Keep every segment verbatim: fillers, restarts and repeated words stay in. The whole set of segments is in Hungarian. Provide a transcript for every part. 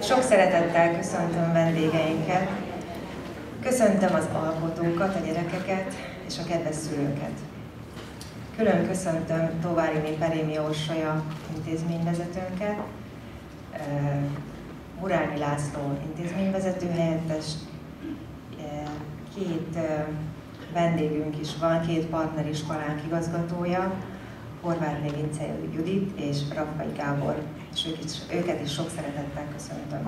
Sok szeretettel köszöntöm vendégeinket, köszöntöm az alkotókat, a gyerekeket és a kedves szülőket. Külön köszöntöm Továrini Perémi Orsolya intézményvezetőnket, Murányi László intézményvezető helyettes, két vendégünk is van, két partneriskolánk igazgatója, Horváth Lőrince Judit és Raffai Gábor, és ők is, őket is sok szeretettel köszöntöm.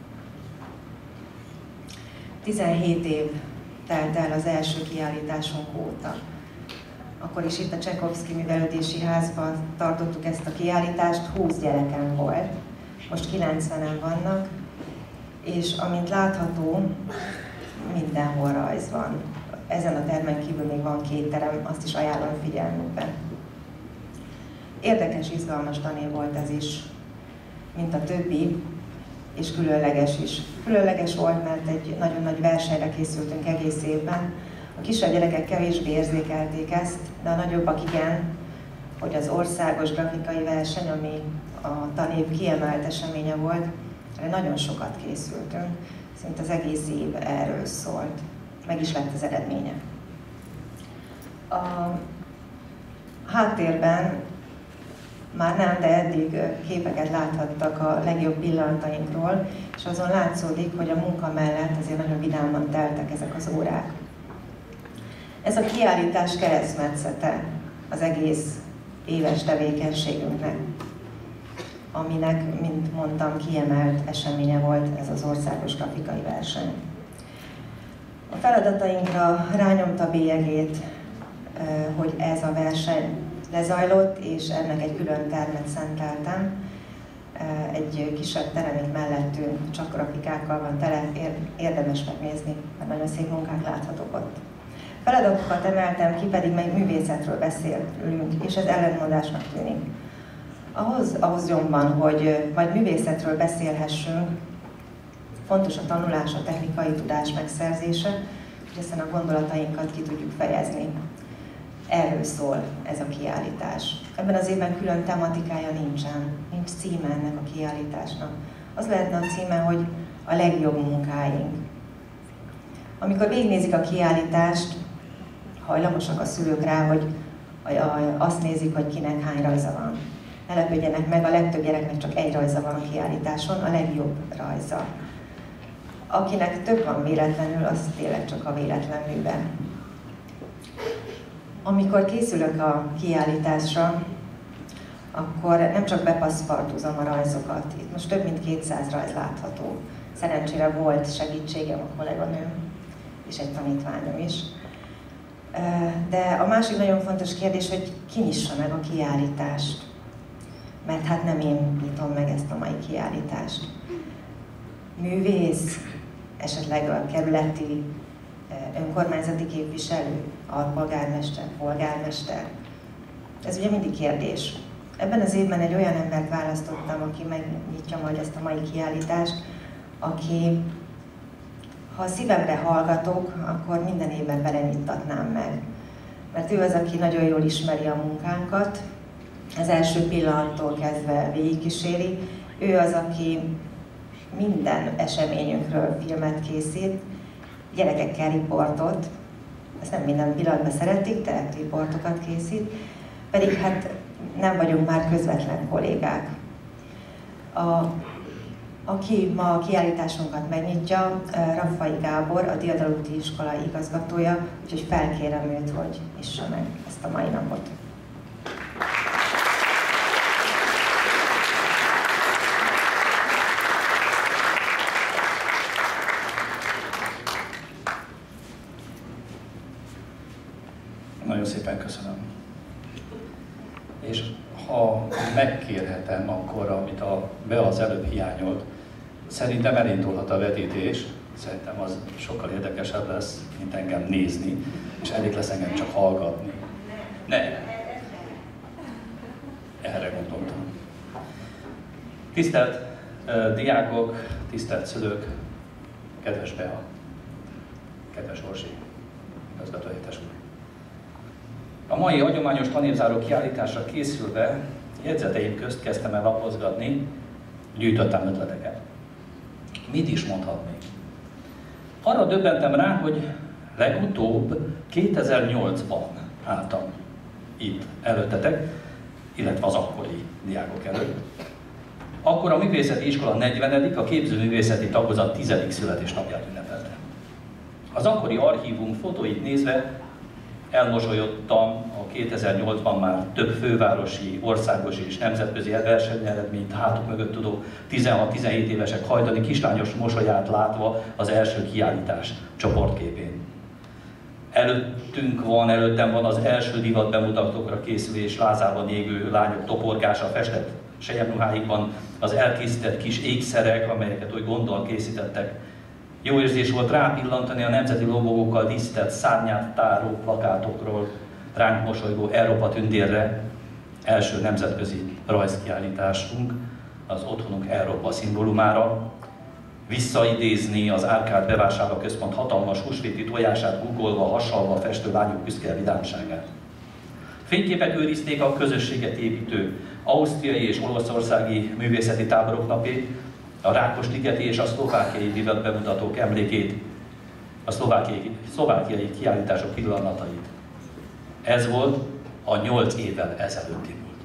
tizenhét év telt el az első kiállításunk óta. Akkor is itt a Csekovszky Művelődési Házban tartottuk ezt a kiállítást, húsz gyerekem volt, most kilencvenen vannak, és amint látható, mindenhol rajz van. Ezen a termen kívül még van két terem, azt is ajánlom figyelmükbe. Érdekes, izgalmas tanév volt ez is, mint a többi, és különleges is. Különleges volt, mert egy nagyon nagy versenyre készültünk egész évben. A kisebb gyerekek kevésbé érzékelték ezt, de a nagyobbak igen, hogy az országos grafikai verseny, ami a tanév kiemelt eseménye volt, erre nagyon sokat készültünk, szinte az egész év erről szólt. Meg is lett az eredménye. A háttérben már nem, de eddig képeket láthattak a legjobb pillanatainkról, és azon látszódik, hogy a munka mellett azért nagyon vidáman teltek ezek az órák. Ez a kiállítás keresztmetszete az egész éves tevékenységünknek, aminek, mint mondtam, kiemelt eseménye volt ez az országos grafikai verseny. A feladatainkra rányomta bélyegét, hogy ez a verseny lezajlott, és ennek egy külön termet szenteltem. Egy kisebb terem itt mellettünk, csak grafikákkal van tele, érdemes megnézni, mert nagyon szép munkák láthatók ott. Feladatokat emeltem ki, pedig meg művészetről beszélünk, és ez ellentmondásnak tűnik. Ahhoz, ahhoz jobban, hogy majd művészetről beszélhessünk, fontos a tanulás, a technikai tudás megszerzése, hogy aztán a gondolatainkat ki tudjuk fejezni. Erről szól ez a kiállítás. Ebben az évben külön tematikája nincsen, nincs címe ennek a kiállításnak. Az lehetne a címe, hogy a legjobb munkáink. Amikor végignézik a kiállítást, hajlamosak a szülők rá, hogy azt nézik, hogy kinek hány rajza van. Ne lepődjenek meg, a legtöbb gyereknek csak egy rajza van a kiállításon, a legjobb rajza. Akinek több van véletlenül, az tényleg csak a véletlen műben. Amikor készülök a kiállításra, akkor nem csak bepaszpartúzom a rajzokat. Itt most több mint kétszáz rajz látható. Szerencsére volt segítségem, a kolléganőm és egy tanítványom is. De a másik nagyon fontos kérdés, hogy ki nyissa meg a kiállítást. Mert hát nem én nyitom meg ezt a mai kiállítást. Művész, esetleg a kerületi önkormányzati képviselő, alpolgármester, polgármester. Ez ugye mindig kérdés. Ebben az évben egy olyan embert választottam, aki megnyitja majd ezt a mai kiállítást, aki, ha a szívemre hallgatok, akkor minden évben belenyittatnám meg. Mert ő az, aki nagyon jól ismeri a munkánkat, az első pillanattól kezdve végigkíséri. Ő az, aki minden eseményünkről filmet készít, gyerekekkel riportot, ezt nem minden pillanatban szeretik, de riportokat készít, pedig hát nem vagyunk már közvetlen kollégák. A, aki ma a kiállításunkat megnyitja, Raffai Gábor, a Diadal úti iskola igazgatója, úgyhogy felkérem őt, hogy nyissa meg ezt a mai napot. Nagyon szépen köszönöm. És ha megkérhetem, akkor amit a Bea az előbb hiányolt, szerintem elindulhat a vetítés, szerintem az sokkal érdekesebb lesz, mint engem nézni, és elég lesz engem csak hallgatni. Ne! Erre gondoltam. Tisztelt uh, diákok, tisztelt szülők, kedves Bea, kedves Orsi, igazgatóhelyettes úr. A mai hagyományos tanévzáró kiállításra készülve jegyzeteim közt kezdtem el lapozgatni, gyűjtöttem ötleteket. Mit is mondhatnék? Arra döbbentem rá, hogy legutóbb kétezer-nyolcban álltam itt előttetek, illetve az akkori diákok előtt. Akkor a művészeti iskola negyvenedik a képzőművészeti tagozat tizedik születésnapját ünnepelte. Az akkori archívum fotóit nézve elmosolyodtam a kétezer-nyolcban már több fővárosi, országos és nemzetközi versenyeredményt hátuk mögött tudó tizenhat-tizenhét évesek hajdani kislányos mosolyát látva az első kiállítás csoportképén. Előttünk van, előttem van az első divat bemutatókra készülés, lázában égő lányok toporgása, festett selyemruháikban, az elkészített kis ékszerek, amelyeket úgy gondol készítettek. Jó érzés volt rápillantani a nemzeti logókkal díszített szárnyát táró plakátokról, ránk mosolygó Európa tündérre, első nemzetközi rajzkiállításunk, az otthonunk Európa szimbólumára, visszaidézni az Árkád bevásárlóközpont hatalmas húsvéti tojását guggolva, hasalva festő lányok büszke vidámságát. Fényképek őrizték a közösséget építő ausztriai és olaszországi művészeti táborok napét, a Rákosligeti és a szlovákiai divat bemutatók emlékét, a szlovákiai, szlovákiai kiállítások pillanatait. Ez volt a nyolc évvel ezelőtti múlt.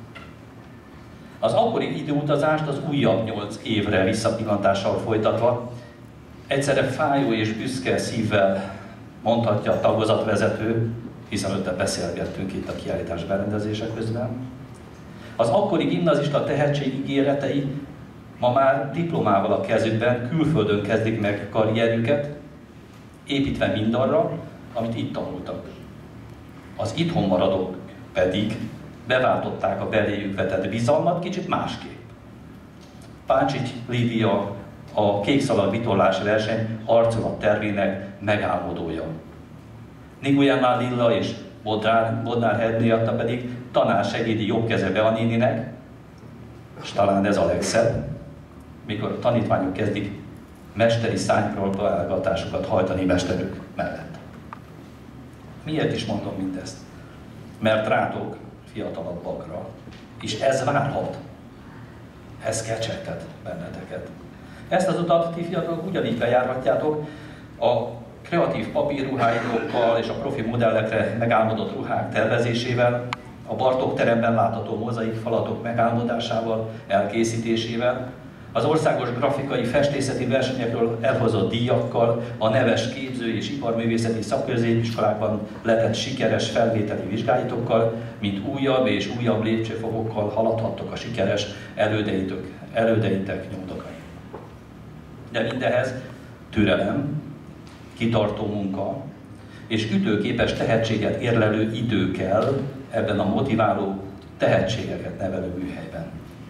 Az akkori időutazást az újabb nyolc évre visszapillantással folytatva, egyszerre fájó és büszke szívvel mondhatja a tagozatvezető, hiszen ötte beszélgettünk itt a kiállítás berendezése közben. Az akkori gimnazista tehetségígéretei ma már diplomával a kezükben külföldön kezdik meg karrierjüket, építve mindarra, amit itt tanultak. Az itthon maradók pedig beváltották a beléjük vetett bizalmat kicsit másképp. Páncsics Lívia a kékszalag vitorlás verseny arculat tervének megálmodója. Nigujana Lilla és Bodnár, Bodnár Henrietta pedig tanársegédi jobbkeze Bea néninek, és talán ez a legszebb, mikor a tanítványok kezdik mesteri szánypróbálgatásokat hajtani mesterük mellett. Miért is mondom mindezt? Mert rátok, fiatalabbakra, és ez várhat. Ez kecsegtet benneteket. Ezt az utat ti fiatalok ugyanígy bejárhatjátok, a kreatív papírruháitokkal és a profi modellekre megálmodott ruhák tervezésével, a Bartók teremben látható mozaik falatok megálmodásával, elkészítésével, az országos grafikai festészeti versenyekről elhozott díjakkal, a neves képző- és iparművészeti szakközépiskolákban letett sikeres felvételi vizsgáitokkal, mint újabb és újabb lépcsőfokokkal haladhattok a sikeres elődeitek, elődeitek nyomdokain. De mindehez türelem, kitartó munka és ütőképes tehetséget érlelő idő kell ebben a motiváló, tehetségeket nevelő műhelyben.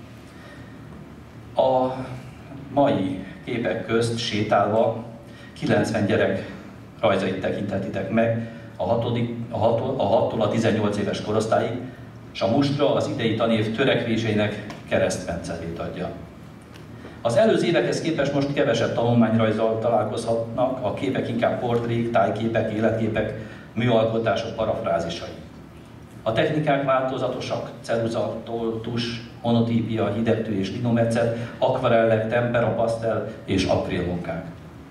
A mai képek közt sétálva kilencven gyerek rajzait tekintetitek meg a hattól a tizennyolc éves korosztályig, és a mustra az idei tanév törekvéseinek keresztmetszetét adja. Az előző évekhez képest most kevesebb tanulmányrajzzal találkozhatnak, a képek inkább portrék, tájképek, életképek, műalkotások parafrázisai. A technikák változatosak, ceruzatól, tus, monotípia, hidegtű és linometszet, akvarellek, tempera, pasztel és akrilmunkák.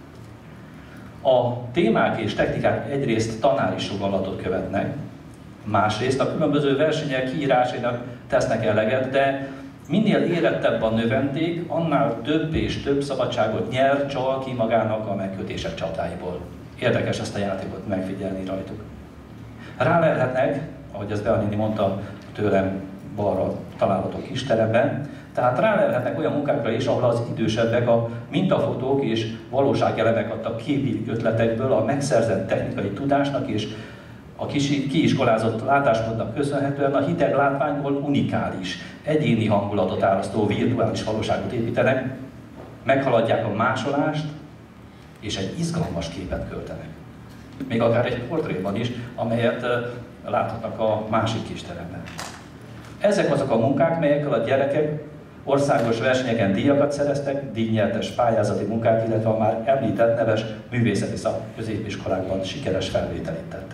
A témák és technikák egyrészt tanári sugallatot követnek, másrészt a különböző versenyek kiírásainak tesznek eleget, de minél érettebb a növendék, annál több és több szabadságot nyer, csal ki magának a megkötések csatáiból. Érdekes ezt a játékot megfigyelni rajtuk. Rálelhetnek, ahogy ezt Bea néni mondta, tőlem balra található kis teremben, tehát rálelhetnek olyan munkákra is, ahol az idősebbek a mintafotók és valóságelemek adtak képi ötletekből a megszerzett technikai tudásnak és a kiiskolázott látásmódnak köszönhetően a hideg látványból unikális, egyéni hangulatot árasztó virtuális valóságot építenek, meghaladják a másolást, és egy izgalmas képet költenek. Még akár egy portréban is, amelyet láthatnak a másik kis teremben. Ezek azok a munkák, melyekkel a gyerekek országos versenyeken díjakat szereztek, díjnyertes pályázati munkák, illetve a már említett neves művészeti szakközépiskolákban sikeres felvételit tettek.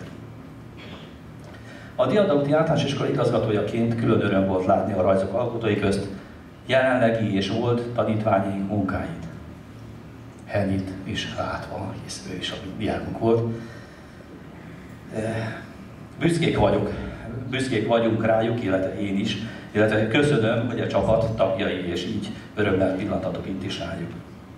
A Diadauti Általános Iskola igazgatójaként külön öröm volt látni a rajzok alkotói közt jelenlegi és volt tanítványi munkáit. Hennyt is látva, hisz ő is a diákunk volt. Büszkék vagyok, büszkék vagyunk rájuk, illetve én is, illetve köszönöm, hogy a csapat tagjai, és így örömmel pillantatok itt is rájuk.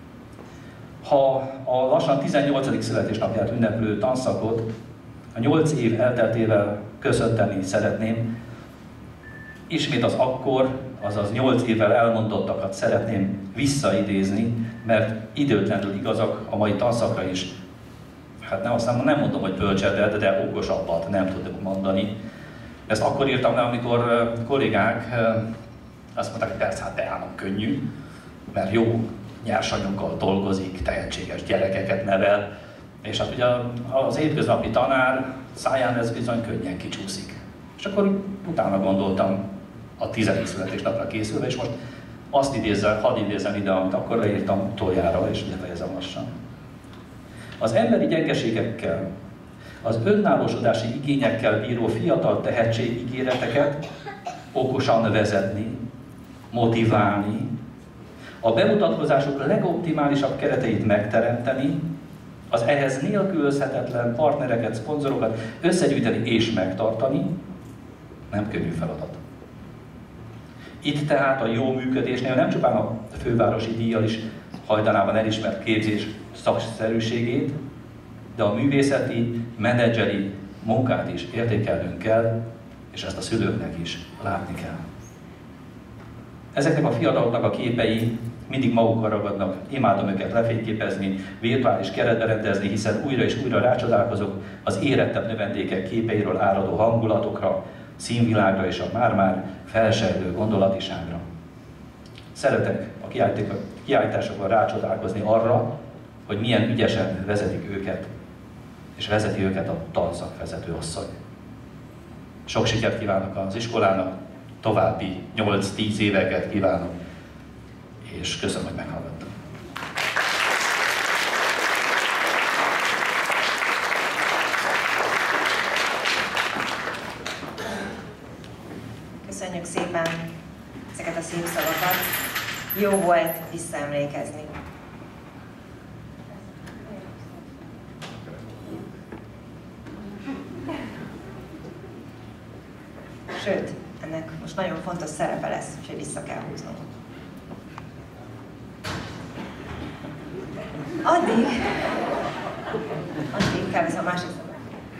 Ha a lassan tizennyolcadik születésnapját ünneplő tanszakot a nyolc év elteltével köszönteni szeretném, ismét az akkor, azaz nyolc évvel elmondottakat szeretném visszaidézni, mert időtlenül igazak a mai tanszakra is. Hát nem, aztán nem mondom, hogy bölcsebbet, de okosabbat nem tudok mondani. Ezt akkor írtam le, amikor kollégák azt mondták, hogy persze, hát Deának könnyű, mert jó nyersanyaggal dolgozik, tehetséges gyerekeket nevel, és hát ugye az hétköznapi tanár száján ez bizony könnyen kicsúszik. És akkor utána gondoltam a tizedik születésnapra készülve, és most azt idézem, hadd idézem ide, amit akkor leírtam utoljára, és befejezem lassan. Az emberi gyengeségekkel, az önállósodási igényekkel bíró fiatal tehetségígéreteket okosan vezetni, motiválni, a bemutatkozások legoptimálisabb kereteit megteremteni, az ehhez nélkülözhetetlen partnereket, szponzorokat összegyűjteni és megtartani, nem könnyű feladat. Itt tehát a jó működésnél nem csupán a fővárosi díjjal is hajdanában elismert képzés szakszerűségét, de a művészeti, menedzseri munkát is értékelnünk kell, és ezt a szülőknek is látni kell. Ezeknek a fiataloknak a képei mindig magukra ragadnak, imádom őket lefényképezni, virtuális keretbe rendezni, hiszen újra és újra rácsodálkozok az érettebb növendékek képeiről áradó hangulatokra, színvilágra és a már-már felsejlő gondolatiságra. Szeretek a kiállításokban rácsodálkozni arra, hogy milyen ügyesen vezetik őket, és vezeti őket a tanszakvezető asszony. Sok sikert kívánok az iskolának, további nyolc-tíz éveket kívánok, és köszönöm, hogy meghallgattam. Köszönjük szépen ezeket a szép szavakat. Jó volt visszaemlékezni. Sőt, ennek most nagyon fontos szerepe lesz, úgyhogy vissza kell húznom. Addig, addig kell a másik szabad.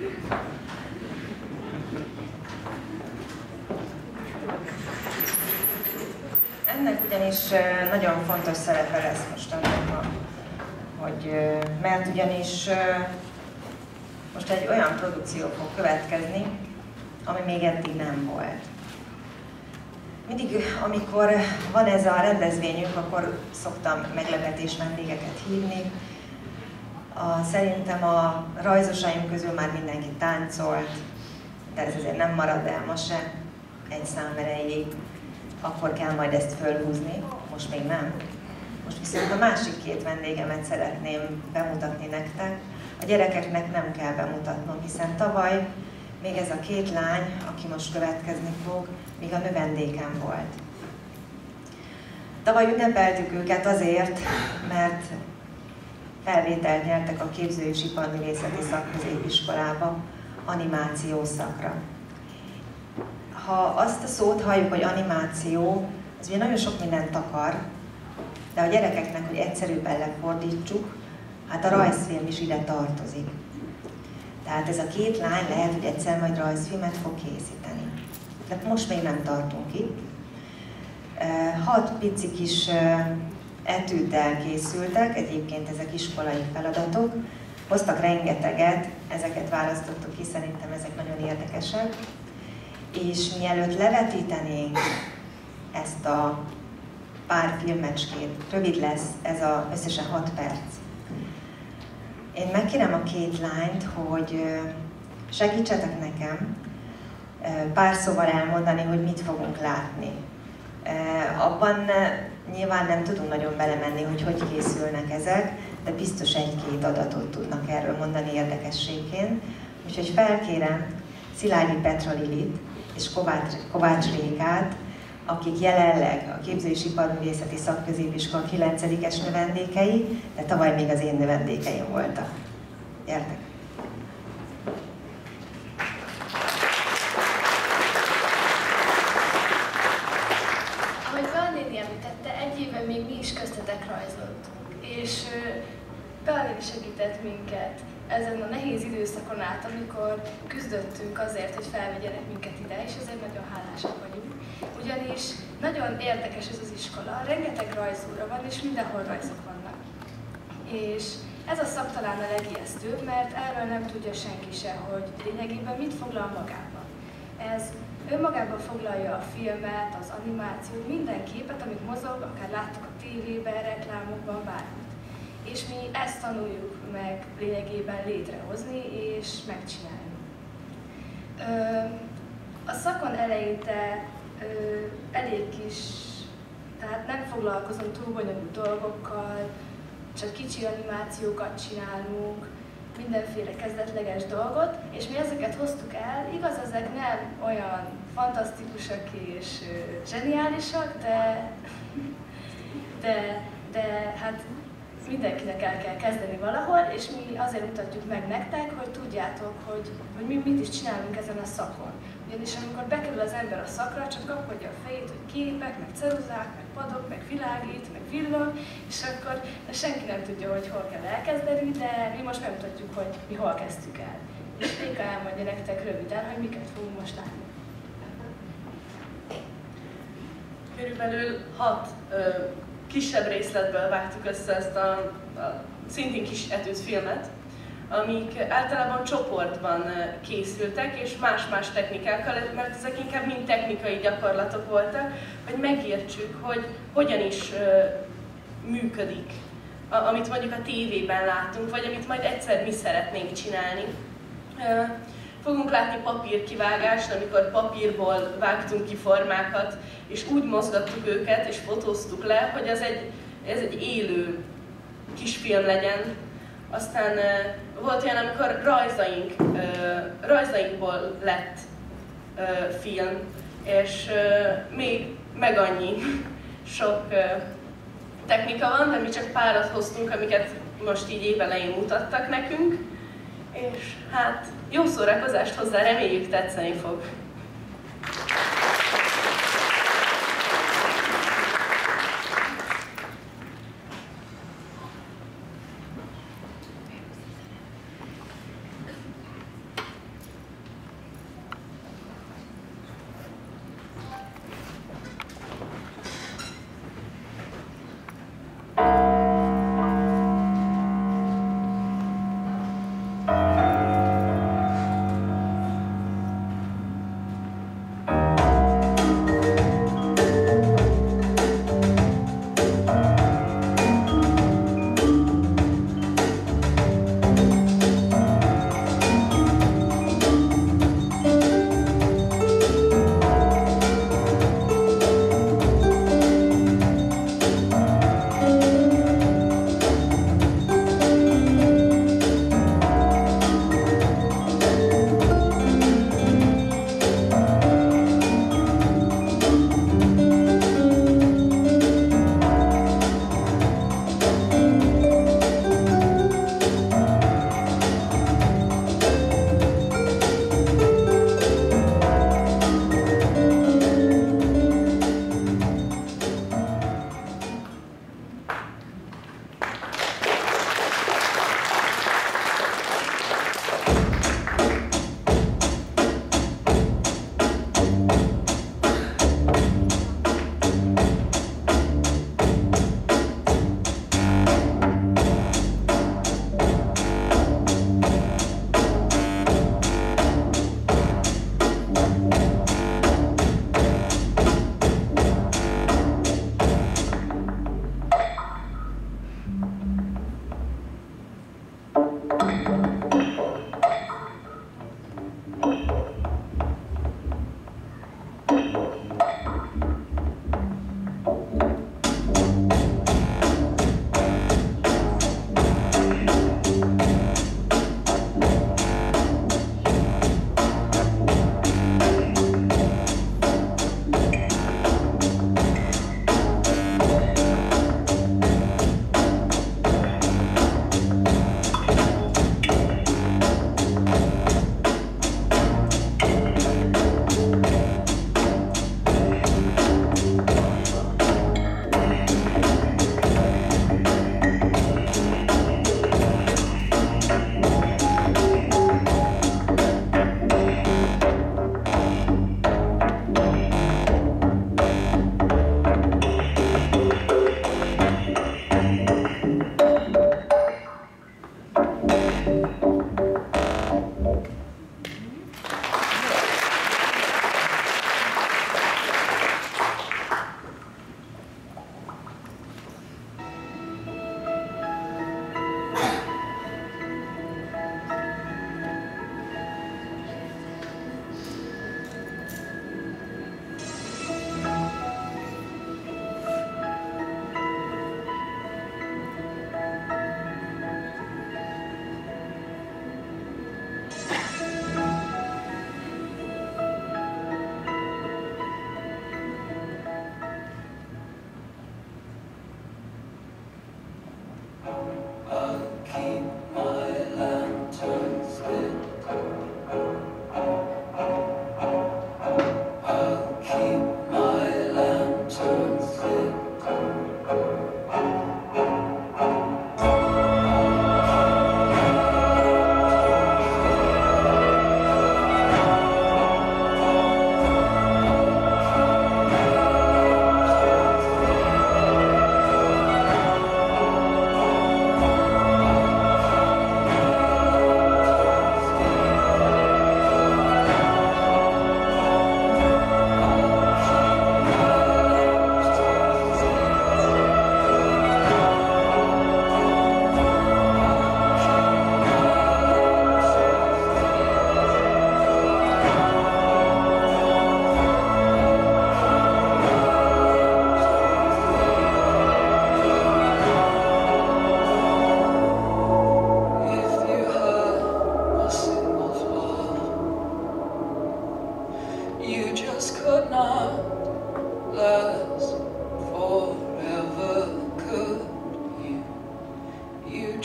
Ennek ugyanis nagyon fontos szerepe lesz mostanában, hogy, mert ugyanis most egy olyan produkció fog következni, ami még eddig nem volt. Mindig, amikor van ez a rendezvényünk, akkor szoktam meglepetés vendégeket hívni. A, szerintem a rajzosaim közül már mindenki táncolt, de ez azért nem marad el ma se egy szám erejéig. Akkor kell majd ezt fölhúzni, most még nem. Most viszont a másik két vendégemet szeretném bemutatni nektek. A gyerekeknek nem kell bemutatnom, hiszen tavaly még ez a két lány, aki most következni fog, még a növendékem volt. Tavaly ünnepeltük őket azért, mert felvételt nyertek a Képző- és Iparművészeti Szakközépiskolába animáció szakra. Ha azt a szót halljuk, hogy animáció, az ugye nagyon sok mindent akar, de a gyerekeknek, hogy egyszerűbben lefordítsuk, hát a rajzfilm is ide tartozik. Tehát ez a két lány lehet, hogy egyszer majd rajzfilmet fog készíteni. De most még nem tartunk itt. Hat pici kis etűddel készültek, egyébként ezek iskolai feladatok. Hoztak rengeteget, ezeket választottuk ki, szerintem ezek nagyon érdekesek. És mielőtt levetítenénk ezt a pár filmecskét, rövid lesz, ez a, összesen hat perc. Én megkérem a két lányt, hogy segítsetek nekem pár szóval elmondani, hogy mit fogunk látni. Abban nyilván nem tudunk nagyon belemenni, hogy hogy készülnek ezek, de biztos egy-két adatot tudnak erről mondani érdekességként. Úgyhogy felkérem Szilágyi Petra Lilit és Kovács, Kovács Rékát, akik jelenleg a Képző-és-Iparművészeti Szakközépiskola kilencedikes növendékei, de tavaly még az én növendékeim voltak. Gyertek! Ahogy Bea néni említette, egy éve még mi is köztetek rajzoltunk, és Bea néni segített minket ezen a nehéz időszakon át, amikor küzdöttünk azért, hogy felvegyenek minket ide, és ezért nagyon hálásak vagyunk. Ugyanis nagyon érdekes ez az iskola, rengeteg rajzóra van, és mindenhol rajzok vannak. És ez a szak talán a legijesztőbb, mert erről nem tudja senki se, hogy lényegében mit foglal magába. Ez önmagában foglalja a filmet, az animációt, minden képet, amit mozog, akár láttuk a tévében, reklámokban, bármit. És mi ezt tanuljuk meg lényegében létrehozni és megcsinálni. A szakon eleinte elég kis, tehát nem foglalkozom túl bonyolult dolgokkal, csak kicsi animációkat csinálunk, mindenféle kezdetleges dolgot, és mi ezeket hoztuk el. Igaz, ezek nem olyan fantasztikusak és zseniálisak, de, de, de hát mindenkinek el kell kezdeni valahol, és mi azért mutatjuk meg nektek, hogy tudjátok, hogy, hogy mi mit is csinálunk ezen a szakon. Ugyanis amikor bekerül az ember a szakra, csak kapkodja a fejét, hogy képek, meg ceruzák, meg padok, meg világít, meg villog, és akkor de senki nem tudja, hogy hol kell elkezdeni, de mi most megmutatjuk, hogy mi hol kezdtük el. És Réka elmondja nektek röviden, hogy miket fogunk most látni. Körülbelül hat ö, kisebb részletből vágtuk össze ezt a, a szintén kis etűz filmet, amik általában csoportban készültek, és más-más technikákkal, mert ezek inkább mind technikai gyakorlatok voltak, hogy megértsük, hogy hogyan is ö, működik, a, amit mondjuk a tévében látunk, vagy amit majd egyszer mi szeretnénk csinálni. Ö, fogunk látni papírkivágást, amikor papírból vágtunk ki formákat, és úgy mozgattuk őket, és fotóztuk le, hogy ez egy, ez egy élő kisfilm legyen. Aztán uh, volt olyan, amikor rajzaink, uh, rajzainkból lett uh, film, és uh, még meg annyi sok uh, technika van, de mi csak párat hoztunk, amiket most így évelején mutattak nekünk. És hát jó szórakozást hozzá, reméljük tetszeni fog.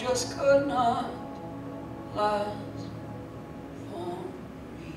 just could not last for me.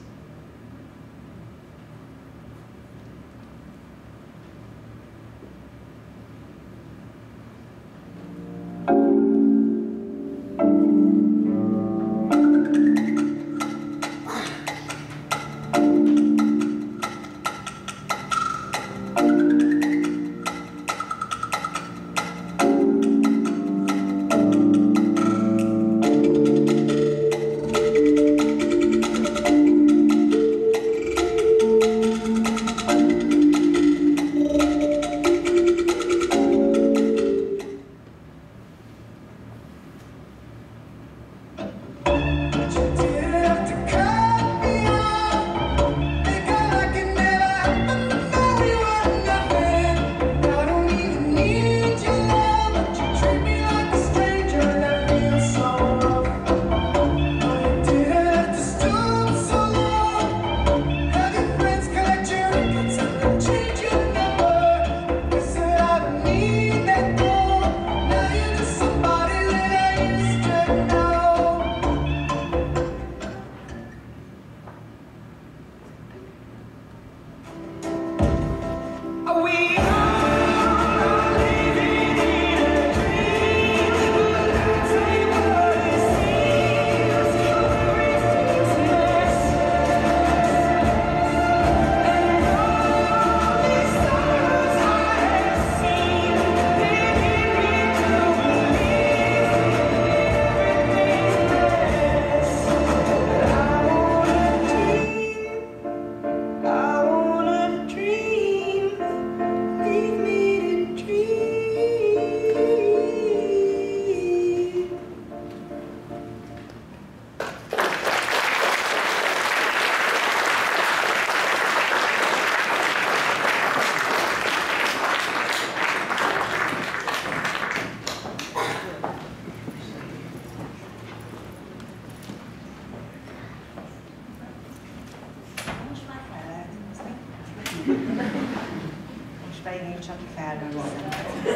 Most pedig én csak felrögzem.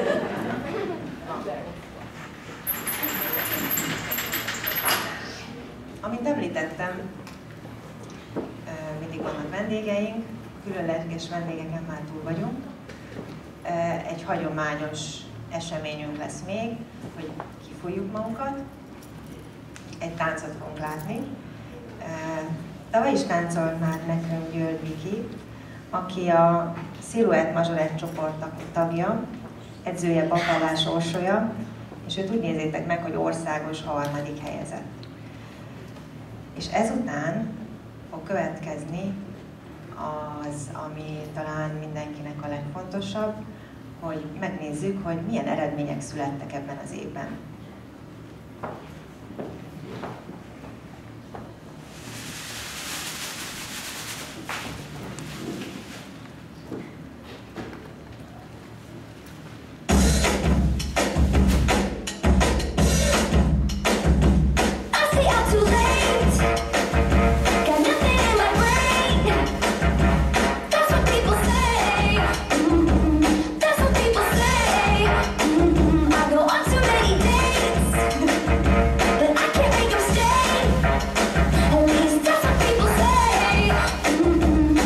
Amint említettem, mindig vannak vendégeink, különleges vendégeken már túl vagyunk. Egy hagyományos eseményünk lesz még, hogy kifújjuk magunkat, egy táncot fogunk látni. Tavaly is táncolt már nekünk György Viki, aki a Silhouette Majorette csoport tagja, edzője Bakallás Orsolya, és őt úgy nézzétek meg, hogy országos harmadik helyezett. És ezután fog következni az, ami talán mindenkinek a legfontosabb, hogy megnézzük, hogy milyen eredmények születtek ebben az évben. Mm-hmm.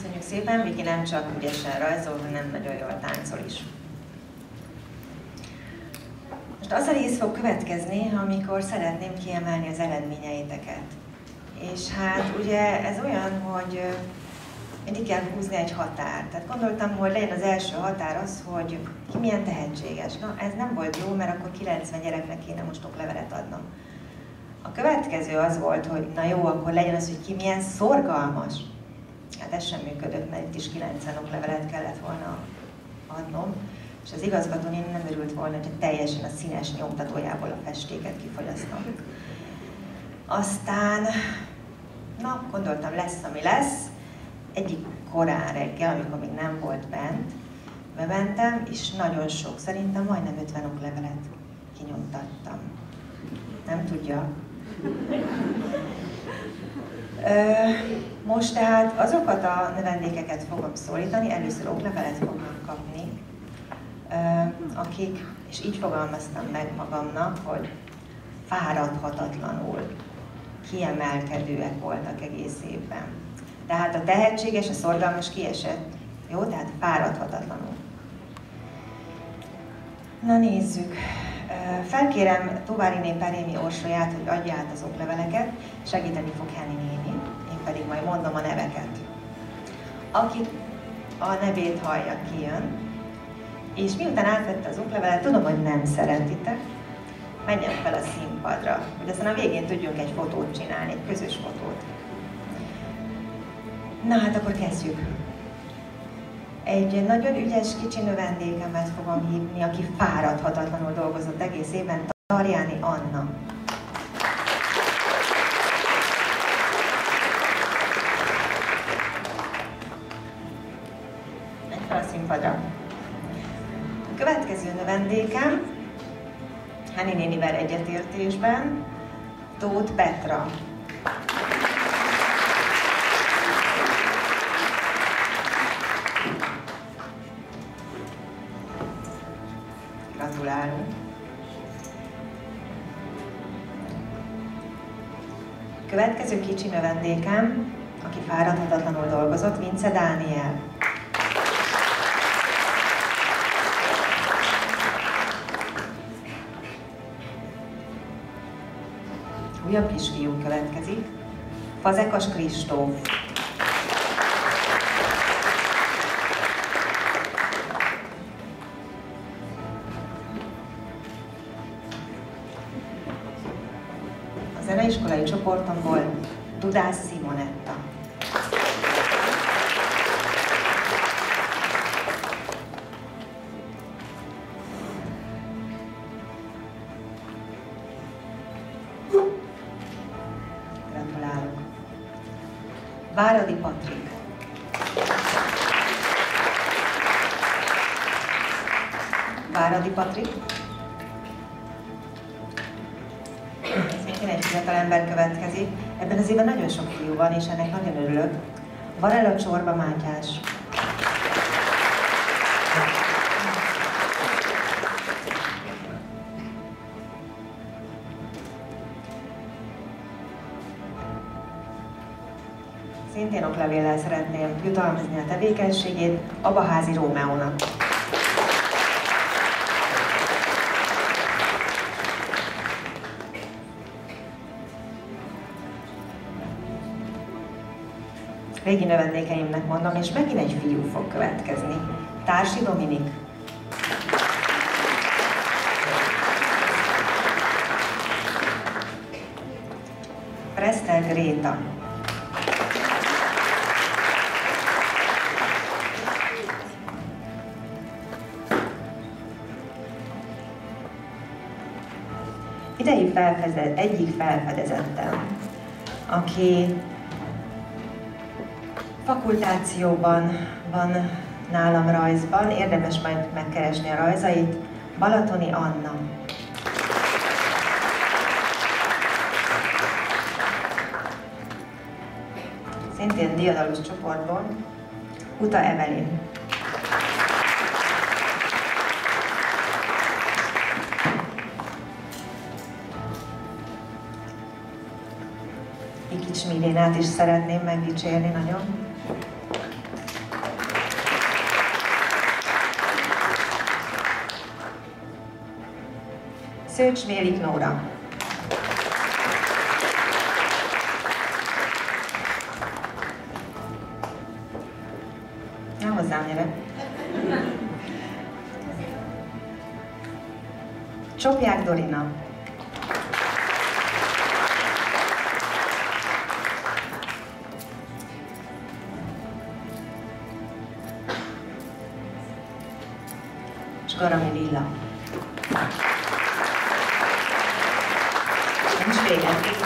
Köszönjük szépen, Viki nem csak ügyesen rajzol, hanem nagyon jól táncol is. Most az a rész fog következni, amikor szeretném kiemelni az eredményeiteket. És hát ugye ez olyan, hogy mindig kell húzni egy határt. Tehát gondoltam, hogy legyen az első határ az, hogy ki milyen tehetséges. Na, ez nem volt jó, mert akkor kilencven gyereknek kéne most oklevelet adnom. A következő az volt, hogy na jó, akkor legyen az, hogy ki milyen szorgalmas. Hát ez sem működött, mert itt is kilencven oklevelet kellett volna adnom. És az igazgatónő nem örült volna, hogy teljesen a színes nyomtatójából a festéket kifogyasztom. Aztán, na, gondoltam, lesz, ami lesz. Egyik korán reggel, amikor még nem volt bent, bementem, és nagyon sok, szerintem majdnem ötven oklevelet kinyomtattam. Nem tudja. Most tehát azokat a növendékeket fogom szólítani, először oklevelet fognak kapni, akik, és így fogalmaztam meg magamnak, hogy fáradhatatlanul kiemelkedőek voltak egész évben. Tehát a tehetséges, a szorgalmas kiesett. Jó? Tehát fáradhatatlanul. Na nézzük. Felkérem Továriné Perémi Orsolyát, hogy adja át az okleveleket, segíteni fog Henni néni, én pedig majd mondom a neveket. Aki a nevét hallja, kijön, és miután átvette az oklevelet, tudom, hogy nem szeretitek, menjen fel a színpadra, hogy aztán a végén tudjunk egy fotót csinálni, egy közös fotót. Na hát akkor kezdjük. Egy nagyon ügyes kicsi növendékemet fogom hívni, aki fáradhatatlanul dolgozott egész évben, Tarjáni Anna. Menj fel a színpadra. A következő növendékem, Henni nénivel egyetértésben, Tóth Petra. Gratulálunk. Következő kicsi növendékem, aki fáradhatatlanul dolgozott, Vince Dániel. Újabb kisfiú következik, Fazekas Kristóf. A zeneiskolai csoportomból Dudás Simonetta. Gratulálok. Váradi Patrik. Váradi Patrik. Szintén egy fiatal ember következik. Ebben az évben nagyon sok fiú van, és ennek nagyon örülök. Varella Csorba Mátyás. Szintén oklevéllel szeretném jutalmazni a tevékenységét Abaházi Rómeónak. Régi növendékeimnek mondom, és megint egy fiú fog következni. Társi Dominik. Presztel Gréta. Idei felfedez, egyik felfedezettem, aki fakultációban van nálam rajzban, érdemes majd megkeresni a rajzait, Balatoni Anna. Szintén diadalus csoportból, Uta Evelyn. Ikics Milénát is szeretném megdicsérni nagyon. Szőcs Vélik Nóra. Na, hozzám gyere. Csopják Dorina. És Garami Lilla. Nincs vége.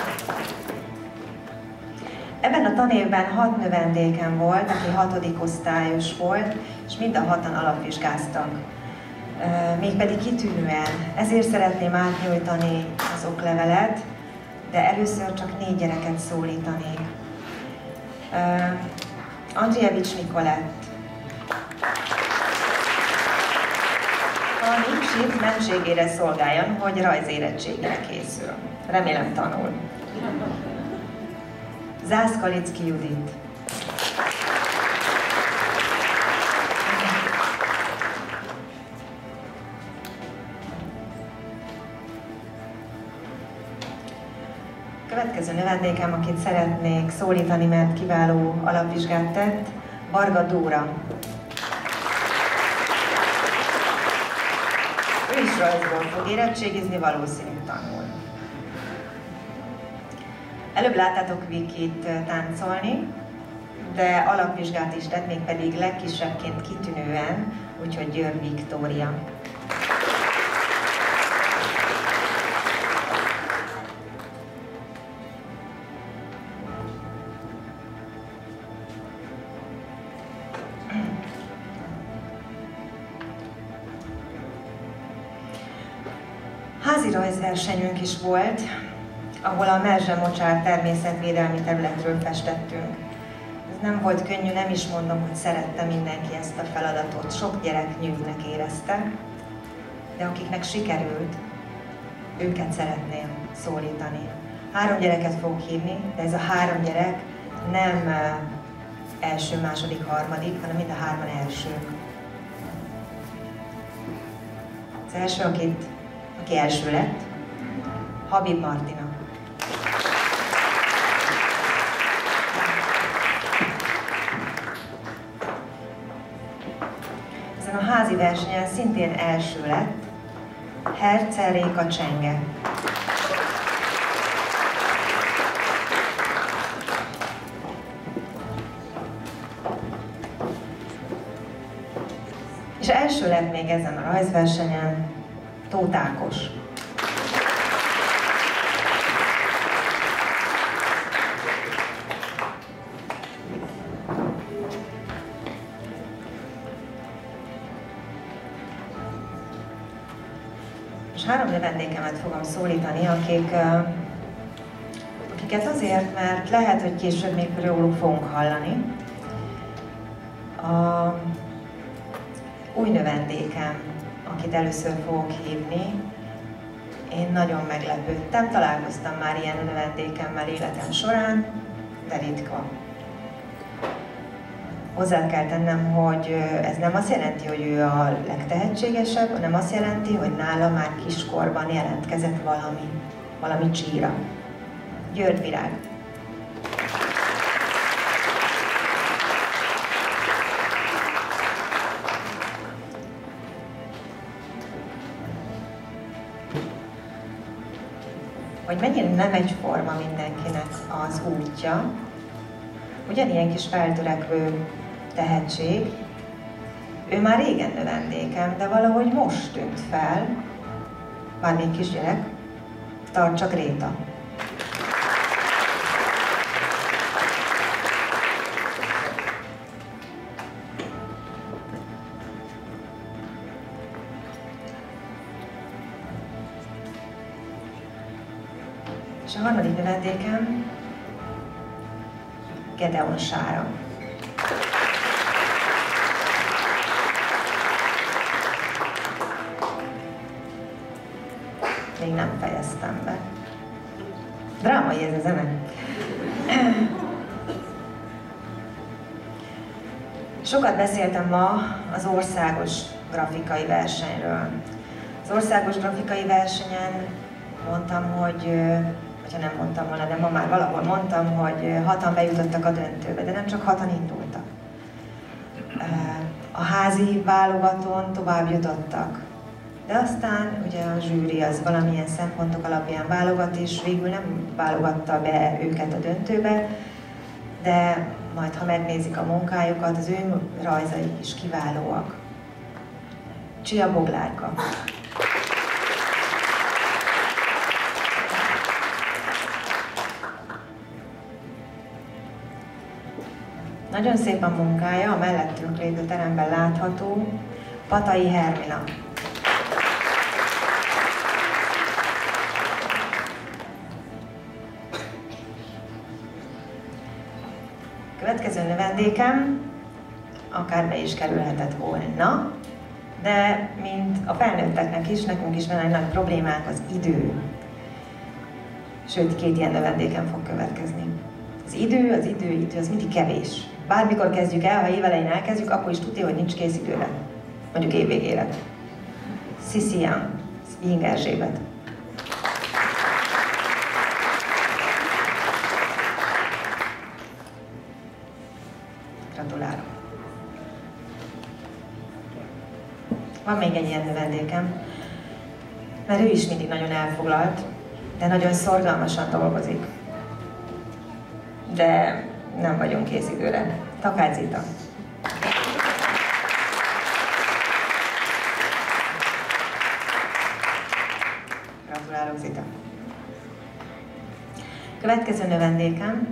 Ebben a tanévben hat növendékem volt, aki hatodik osztályos volt, és mind a hatan alapvizsgáztak. Mégpedig kitűnően. Ezért szeretném átnyújtani az oklevelet, de először csak négy gyereket szólítanék. Andrievics Nikolett. Ha nincs itt, mentségére szolgáljon, hogy rajzérettségére készül. Remélem tanul. Zászkalicki Judit. Következő növendékem, akit szeretnék szólítani, mert kiváló alapvizsgát tett, Varga Dóra. Ő is rajzból fog érettségizni, valószínű tanul. Előbb láttátok Vikit táncolni, de alapvizsgát is tett, mégpedig legkisebbként kitűnően, úgyhogy Győr Viktória. Házi rajzversenyünk is volt, ahol a Merzse-Mocsár természetvédelmi területről festettünk. Ez nem volt könnyű, nem is mondom, hogy szerette mindenki ezt a feladatot. Sok gyerek nyűgnek érezte, de akiknek sikerült, őket szeretném szólítani. Három gyereket fogok hívni, de ez a három gyerek nem első, második, harmadik, hanem mind a hárman elsők. Az első, akit, aki első lett, Habib Martina. Ezen a házi versenyen szintén első lett Hercel Réka Csenge. És első lett még ezen a rajzversenyen Tóth Ákos. És három növendékemet fogom szólítani, akik, akiket azért, mert lehet, hogy később még róluk fogunk hallani. A új növendékem, akit először fogok hívni, én nagyon meglepődtem, találkoztam már ilyen növendékemmel életem során, de ritka. Hozzá kell tennem, hogy ez nem azt jelenti, hogy ő a legtehetségesebb, hanem azt jelenti, hogy nála már kiskorban jelentkezett valami, valami csíra. György Virág. Hogy mennyire nem egyforma mindenkinek az útja, ugyanilyen kis feltörekvő tehetség, ő már régen növendékem, de valahogy most tűnt fel, bár még kisgyerek, Tartsa Gréta. És a harmadik növendékem Gedeon Sára. Még nem fejeztem be. Drámai ez a zene. Sokat beszéltem ma az országos grafikai versenyről. Az országos grafikai versenyen mondtam, hogy, vagy ha nem mondtam volna, de ma már valahol mondtam, hogy hatan bejutottak a döntőbe, de nem csak hatan indultak. A házi válogatón tovább jutottak. De aztán ugye a zsűri az valamilyen szempontok alapján válogat, és végül nem válogatta be őket a döntőbe, de majd ha megnézik a munkájukat, az ő rajzaik is kiválóak. Csia Boglárka. Nagyon szép a munkája, a mellettünk lévő teremben látható, Patai Hermina. Következő növendékem akár be is kerülhetett volna, de mint a felnőtteknek is, nekünk is van egy nagy problémánk, az idő. Sőt, két ilyen növendékem fog következni. Az idő, az idő, idő, az mindig kevés. Bármikor kezdjük el, ha évelején elkezdjük, akkor is tudja, hogy nincs kész időre. Mondjuk évvégére. Sissi Young, Swing Erzsébet. Gratulálok. Van még egy ilyen növendékem, mert ő is mindig nagyon elfoglalt, de nagyon szorgalmasan dolgozik. De nem vagyunk kész időre. Takács Zita. Gratulálok, Zita. Következő növendékem.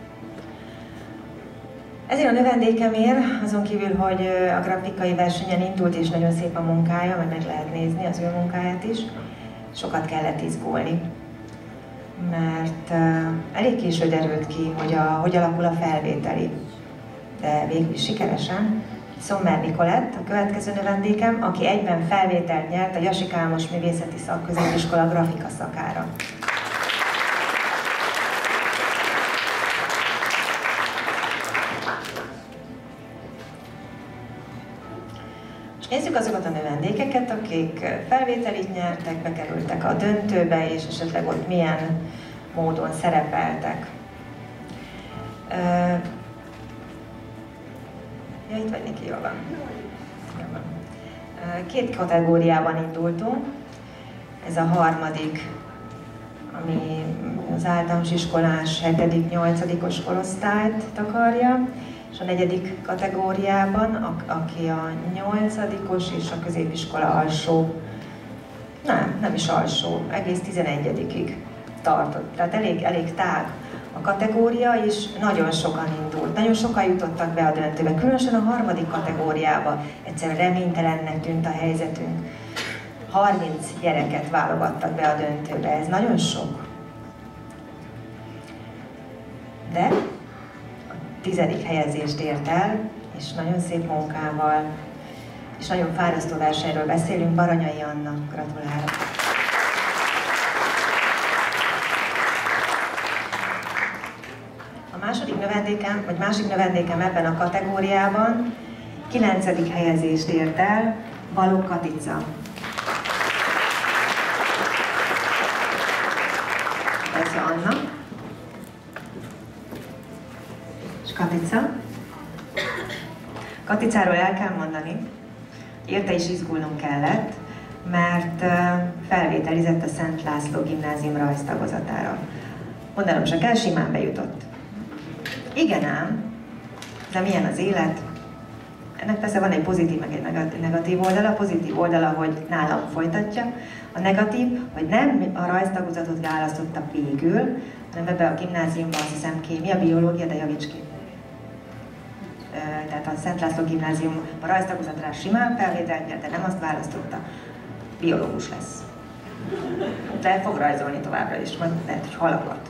Ezért a növendékemért, azon kívül, hogy a grafikai versenyen indult és nagyon szép a munkája, meg meg lehet nézni az ő munkáját is, sokat kellett izgulni. Mert uh, elég késő derült ki, hogy, a, hogy alakul a felvételi. De végül is sikeresen. Sommer Nikolett, a következő növendékem, aki egyben felvételt nyert a Jasik Álmos Művészeti Szakközépiskola grafika szakára. És nézzük azokat a növendékeket, akik felvételit nyertek, bekerültek a döntőbe, és esetleg ott milyen módon szerepeltek. Ja, itt vagy, Niki, jól van. Két kategóriában indultunk. Ez a harmadik, ami az általános iskolás hetedik nyolcadikos korosztályt takarja, és a negyedik kategóriában, aki a nyolcadikos és a középiskola alsó, nem, nem is alsó, egész tizenegyedikig tartott. Tehát elég, elég tág a kategória, és nagyon sokan indult. Nagyon sokan jutottak be a döntőbe, különösen a harmadik kategóriába. Egyszerűen reménytelennek tűnt a helyzetünk. harminc gyereket válogattak be a döntőbe, ez nagyon sok. De a tizedik helyezést ért el, és nagyon szép munkával, és nagyon fárasztó versenyről beszélünk, Baranyai Anna, gratulálok! A második növendékem, vagy másik növendékem ebben a kategóriában kilencedik helyezést ért el, Balogh Katica. Ez Anna. És Katica. Katicáról el kell mondani, érte is izgulnunk kellett, mert felvételizett a Szent László Gimnázium rajztagozatára. Mondanom se kell, simán bejutott. Igen ám, de milyen az élet? Ennek persze van egy pozitív, meg egy negatív oldala. A pozitív oldala, hogy nálam folytatja. A negatív, hogy nem a rajztagozatot választotta végül, hanem ebbe a gimnáziumban azt hiszem kémia, biológia, de javíts ki. Tehát a Szent László Gimnázium a rajztagozatra simán felvételt nyert, de nem azt választotta. Biológus lesz. De fog rajzolni továbbra is, majd lehet, hogy halakat.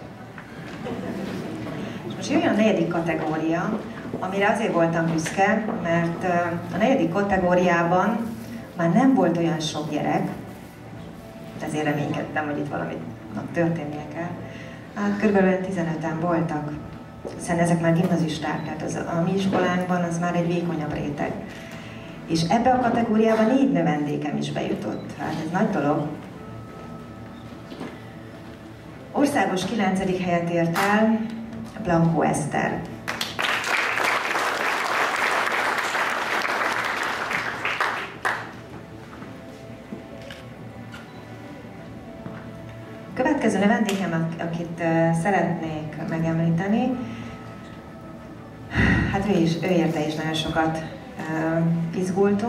És most jöjjön a negyedik kategória, amire azért voltam büszke, mert a negyedik kategóriában már nem volt olyan sok gyerek, ezért reménykedtem, hogy itt valamit történnie kell. Hát körülbelül tizenöten voltak, hiszen ezek már gimnazisták, tehát az, a mi iskolánkban az már egy vékonyabb réteg. És ebbe a kategóriában négy növendékem is bejutott. Hát ez nagy dolog. Országos kilencedik helyet ért el Blanco Eszter. A következő növendékem, akit szeretnék megemlíteni, hát ő, is, ő érte is nagyon sokat uh, izgultunk,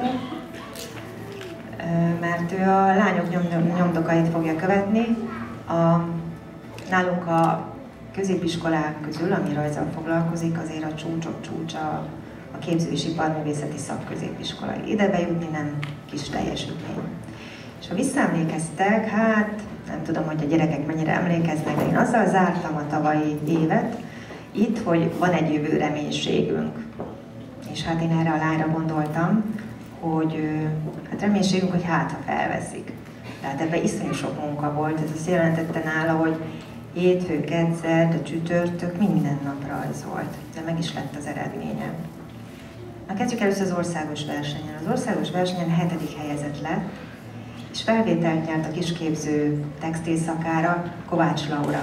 uh, mert ő a lányok nyom, nyomdokait fogja követni. A, nálunk a középiskolák közül, ami rajzzal foglalkozik, azért a csúcsok csúcsa a képző- és iparművészeti szakközépiskola. Ide bejutni nem kis teljesítmény. És ha visszaemlékeztek, hát nem tudom, hogy a gyerekek mennyire emlékeznek, de én azzal zártam a tavalyi évet itt, hogy van egy jövő reménységünk. És hát én erre a lányra gondoltam, hogy hát reménységünk, hogy hát ha felveszik. Tehát ebben iszonyú sok munka volt, ez azt jelentette nála, hogy hétfő, kedd, a csütörtök minden nap rajzolt, de meg is lett az eredménye. Na, kezdjük először az országos versenyen. Az országos versenyen hetedik helyezett lett, és felvételt nyert a kisképző textil szakára Kovács Laura.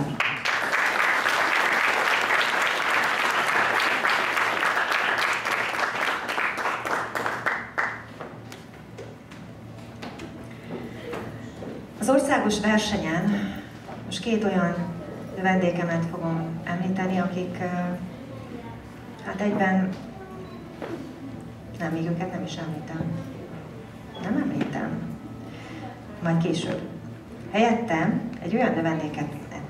Az országos versenyen most két olyan vendégemet fogom említeni, akik hát egyben, nem, még őket nem is említem. Nem említem. Majd később. Helyettem egy olyan növendéket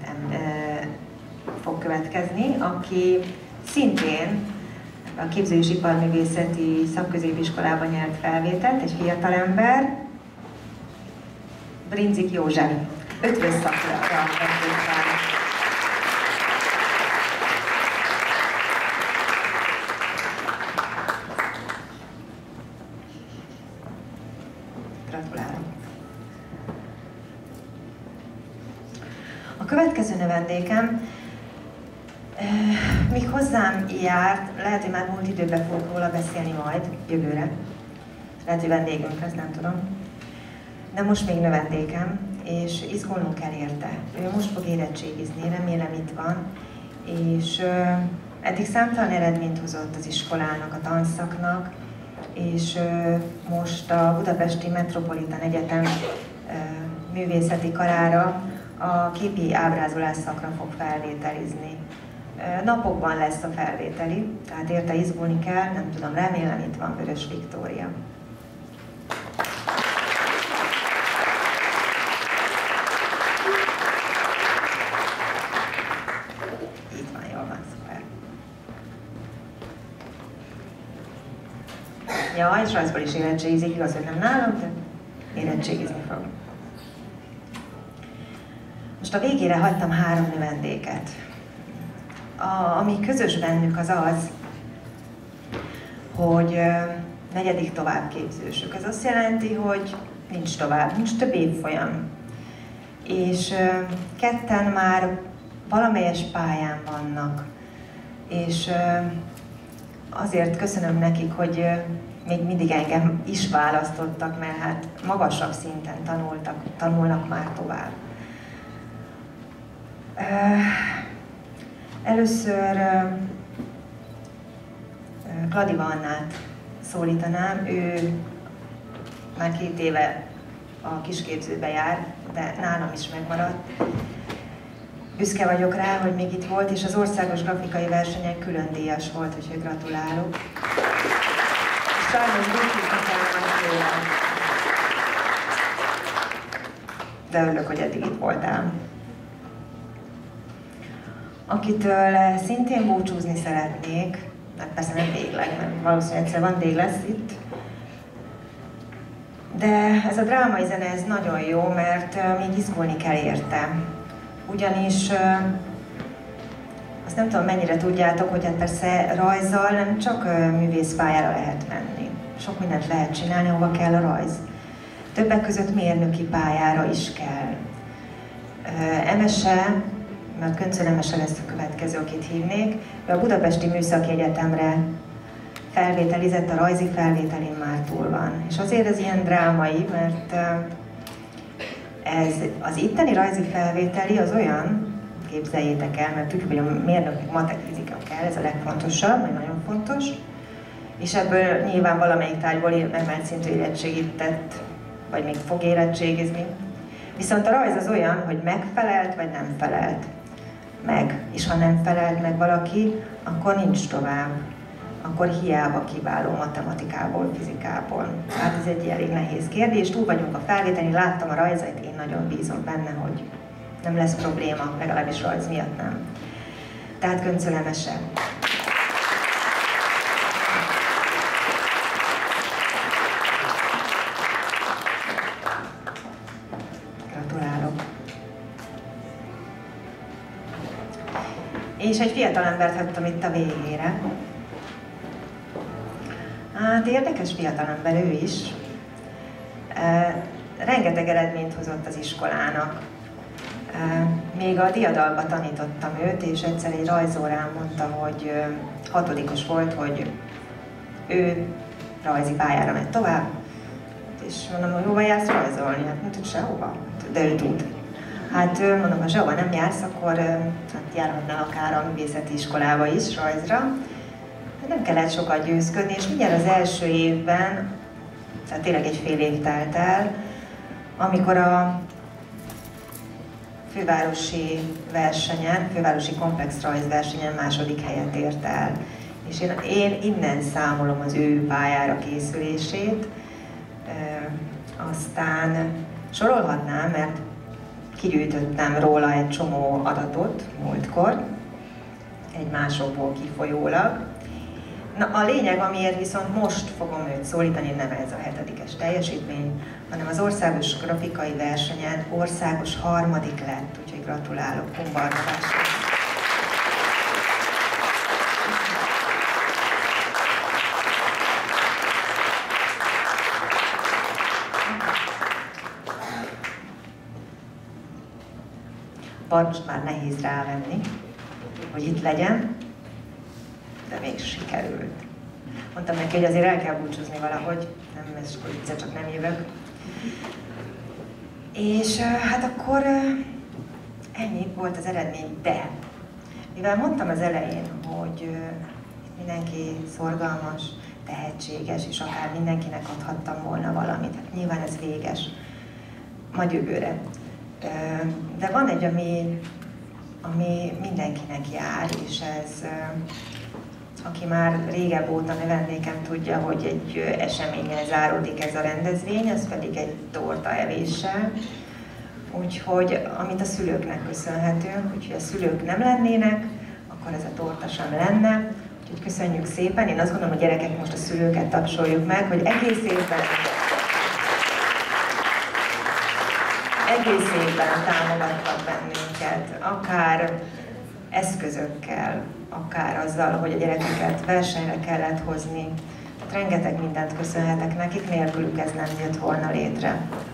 fog következni, aki szintén a képző- és iparművészeti szakközépiskolában nyert felvételt, egy fiatalember, Brinzik József, ötvös szakra vették fel. Gratulálok! A következő növendékem még hozzám járt, lehet, hogy már múlt időben fogok róla beszélni majd, jövőre. Lehet, hogy vendégünk lesz, nem tudom. De most még növendékem, és izgulnunk kell érte. Ő most fog érettségizni, remélem itt van, és uh, eddig számtalan eredményt hozott az iskolának, a tanszaknak, és uh, most a Budapesti Metropolitan Egyetem uh, művészeti karára a képi ábrázolás szakra fog felvételizni. Uh, napokban lesz a felvételi, tehát érte izgulni kell, nem tudom, remélem itt van Vörös Viktória. Ja, és rajzból is érettségizik, igaz, hogy nem nálam, de érettségizni fog. Most a végére hagytam három növendéket. A, ami közös bennük az az, hogy negyedik továbbképzősök. Ez azt jelenti, hogy nincs tovább, nincs több évfolyam. És ketten már valamelyes pályán vannak. És azért köszönöm nekik, hogy még mindig engem is választottak, mert hát magasabb szinten tanultak, tanulnak már tovább. Először Kladiva Annát szólítanám, ő már két éve a kisképzőbe jár, de nálam is megmaradt. Büszke vagyok rá, hogy még itt volt, és az országos grafikai versenyen külön díjas volt, úgyhogy gratulálok. Sajnos búcsúznak el tőle. De örülök, hogy eddig itt voltál. Akitől szintén búcsúzni szeretnék, hát persze nem végleg, mert valószínűleg egyszer van dég lesz itt, de ez a drámai zene ez nagyon jó, mert még izgulni kell érte. Ugyanis azt nem tudom, mennyire tudjátok, hogy hát persze rajzzal nem csak művészpályára lehet menni. Sok mindent lehet csinálni, hova kell a rajz. Többek között mérnöki pályára is kell. Emese, mert Köncöl Emese lesz a következő, akit hívnék, ő a Budapesti Műszaki Egyetemre felvételizett, a rajzi felvételén már túl van. És azért ez ilyen drámai, mert ez, az itteni rajzi felvételi az olyan, képzeljétek el, mert tudjuk, hogy a mérnöknek matek, fizika kell, ez a legfontosabb, vagy nagyon fontos, és ebből nyilván valamelyik tárgyból emelt szintű érettségit tett, vagy még fog érettségizni. Viszont a rajz az olyan, hogy megfelelt, vagy nem felelt meg. És ha nem felelt meg valaki, akkor nincs tovább. Akkor hiába kiváló matematikából, fizikából. Hát ez egy elég nehéz kérdés. Túl vagyunk a felvételi, láttam a rajzait, én nagyon bízom benne, hogy nem lesz probléma, legalábbis rajz miatt nem. Tehát Göncölemese. Gratulálok. És egy fiatalembert hagytam itt a végére. Hát érdekes fiatalember ő is. E, rengeteg eredményt hozott az iskolának. E, még a diadalba tanítottam őt, és egyszer egy rajzórán mondta, hogy e, hatodikos volt, hogy ő rajzi pályára megy tovább. És mondom, hogy hova jársz rajzolni? Hát mondta, hogy sehova. De ő tud. Hát mondom, ha sehova nem jársz, akkor hát járhatnál akár a művészeti iskolába is rajzra. Nem kellett sokat győzködni, és mindjárt az első évben, tehát tényleg egy fél év telt el, amikor a fővárosi versenyen, fővárosi komplex rajzversenyen második helyet ért el. És én, én innen számolom az ő pályára készülését. E, aztán sorolhatnám, mert kigyűjtöttem róla egy csomó adatot múltkor, egy másokból kifolyólag. Na, a lényeg, amiért viszont most fogom őt szólítani, nem ez a hetedikes teljesítmény, hanem az országos grafikai versenyen országos harmadik lett, úgyhogy gratulálok Kumbarnavásnak. Barnost már nehéz rávenni, hogy itt legyen, de még sikerült. Mondtam neki, hogy azért el kell búcsúzni valahogy, nem, ez egyszer csak nem jövök. És hát akkor ennyi volt az eredmény, de mivel mondtam az elején, hogy mindenki szorgalmas, tehetséges, és akár mindenkinek adhattam volna valamit, hát nyilván ez véges, majd jövőre. De van egy, ami, ami mindenkinek jár, és ez, aki már régebb óta növendéken tudja, hogy egy eseménnyel záródik ez a rendezvény, az pedig egy torta evéssel. Úgyhogy, amit a szülőknek köszönhetünk, úgyhogy a szülők nem lennének, akkor ez a torta sem lenne. Úgyhogy köszönjük szépen. Én azt gondolom, hogy gyerekek, most a szülőket tapsoljuk meg, hogy egész évben egész évben támogattak bennünket, akár eszközökkel, akár azzal, hogy a gyerekeket versenyre kellett hozni. Tehát rengeteg mindent köszönhetek nekik, nélkülük ez nem jött volna létre.